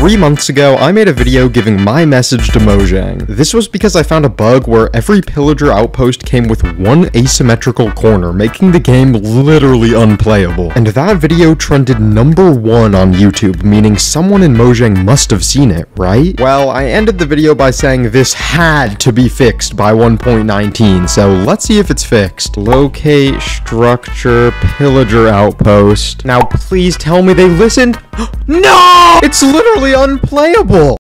3 months ago, I made a video giving my message to Mojang. This was because I found a bug where every pillager outpost came with one asymmetrical corner, making the game literally unplayable. And that video trended #1 on YouTube, meaning someone in Mojang must have seen it, right? Well, I ended the video by saying this had to be fixed by 1.19, so let's see if it's fixed. Locate structure pillager outpost. Now please tell me they listened. No! It's literally unplayable!